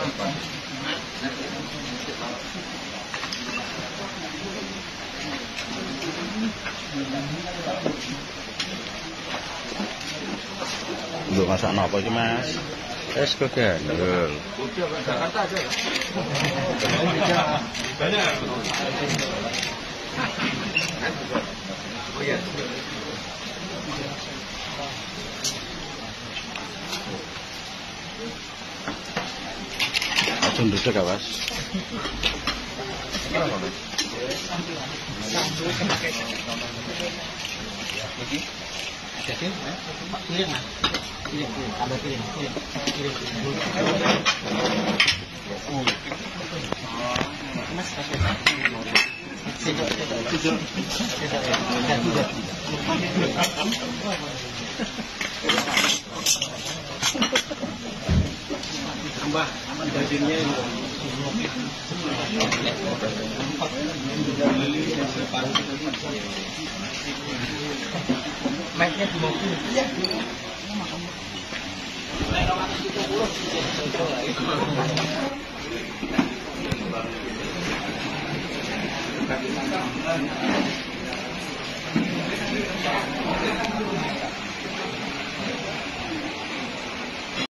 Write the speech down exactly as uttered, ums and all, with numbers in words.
Untuk masak apa sih Mas? Es kegandul. Jakarta aja ya? Banyak. Oh iya. Langsung duduk ya Mas? Jadi, Pak piring Mas. Piring, piring, ada piring, piring, piring. Oh. Mas kasih. Tidak, tidak, tidak. Tidak, tidak. Tambah dagingnya ini. Mic-nya di mobil. Iya.